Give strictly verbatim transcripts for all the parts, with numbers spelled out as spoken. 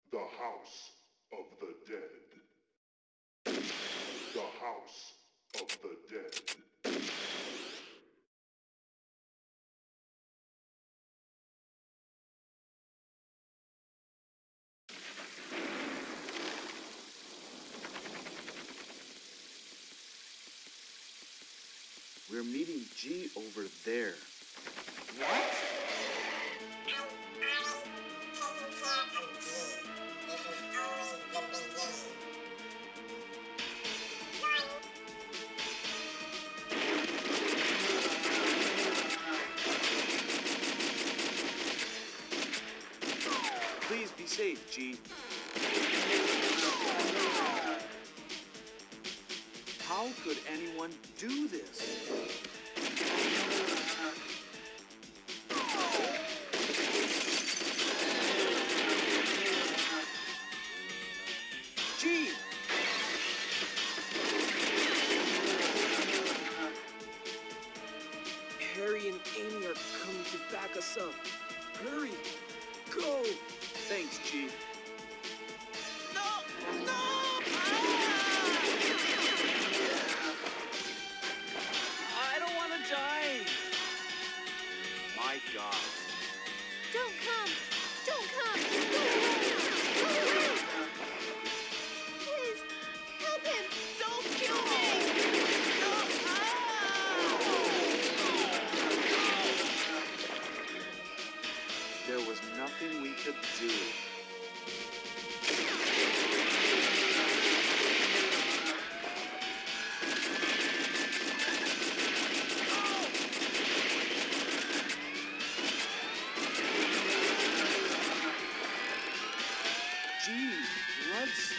The House of the Dead. The House of the Dead. We're meeting G over there. What? Please be safe, G. How could anyone do this? G! Harry and Amy are coming to back us up. Hurry! Go! Thanks, G. No! No! I don't want to die! My God. Don't come! Don't come! Go away! Go away! Please, help him! Don't kill me! No! There was nothing we could do. Gee, let's...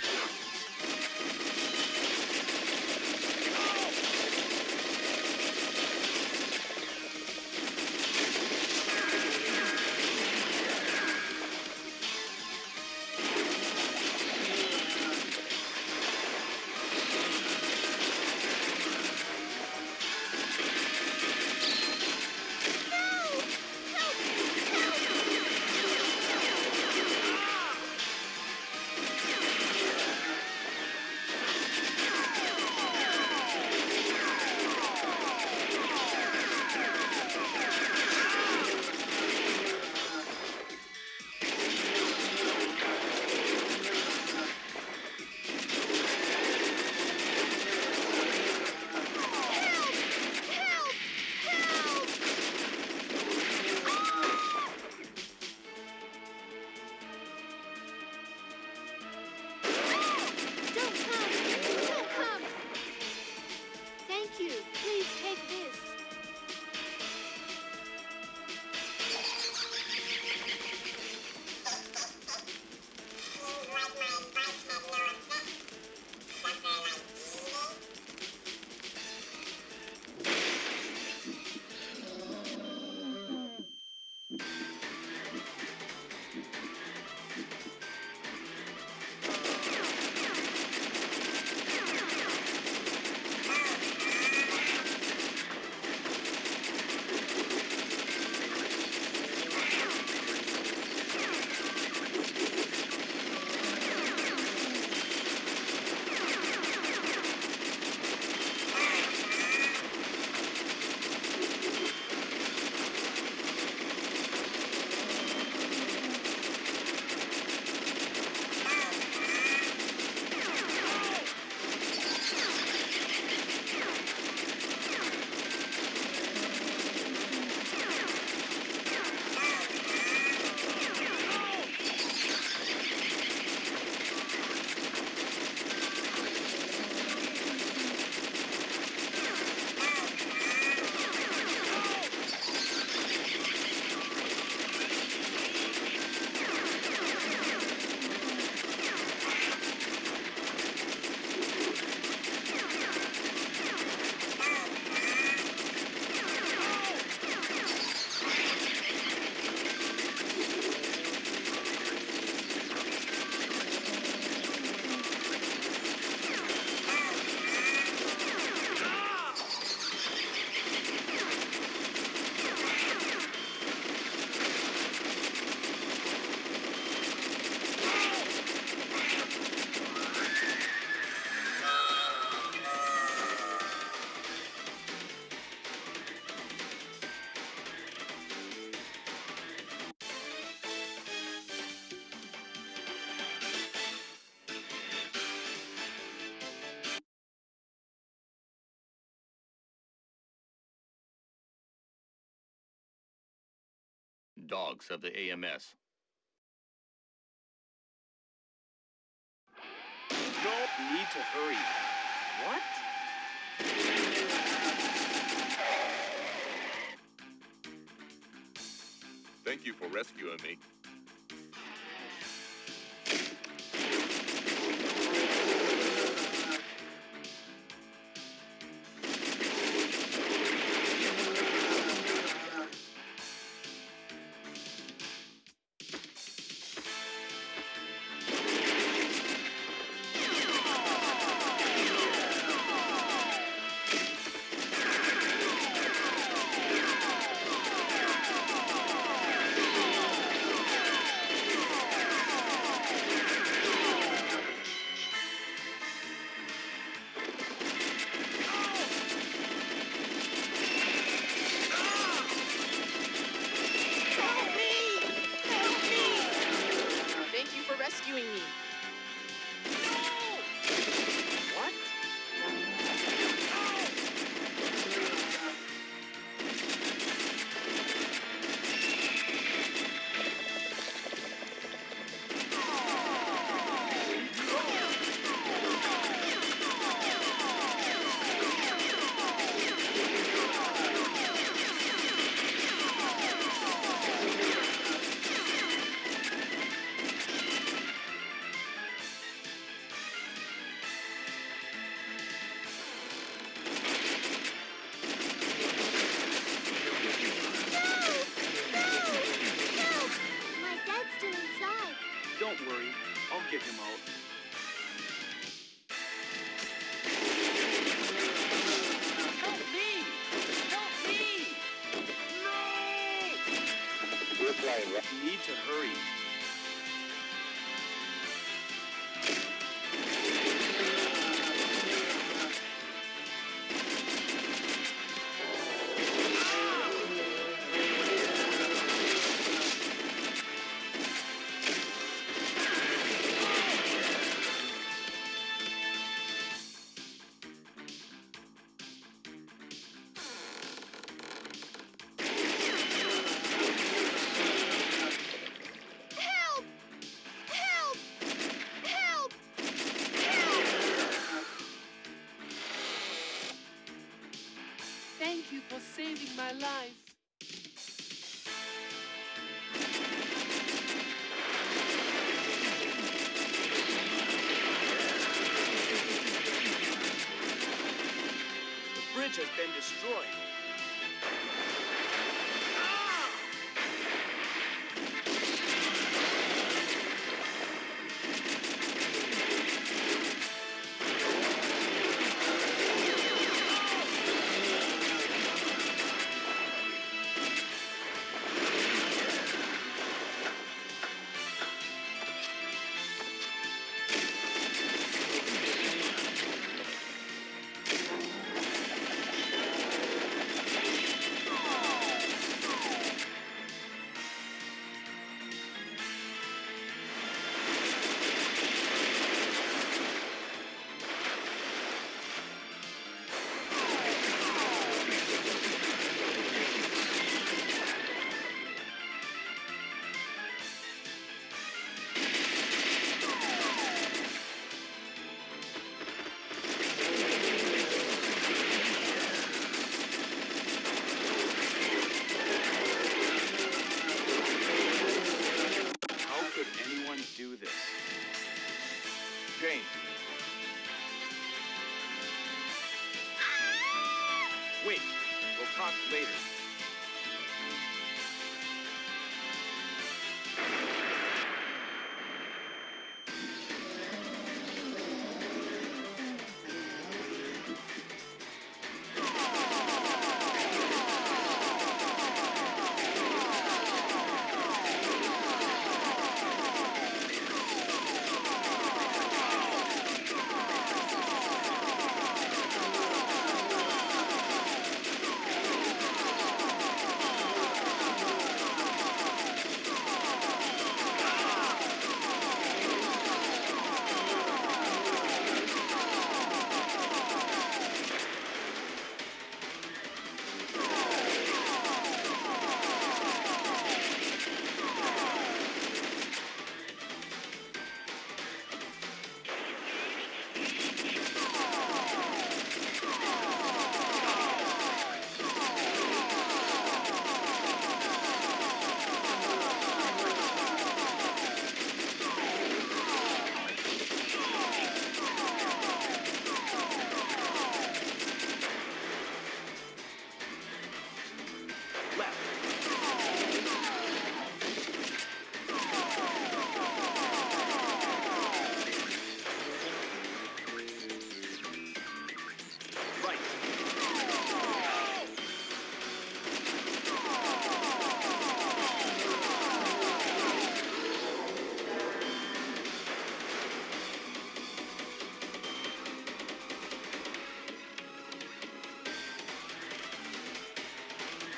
dogs of the A M S. No need to hurry. What? Thank you for rescuing me. Rescuing me. What? Don't worry, I'll get him out. Help me! Help me! No! Need to hurry. Thank you for saving my life. The bridge has been destroyed. Do this. Jane. Wait, we'll talk later.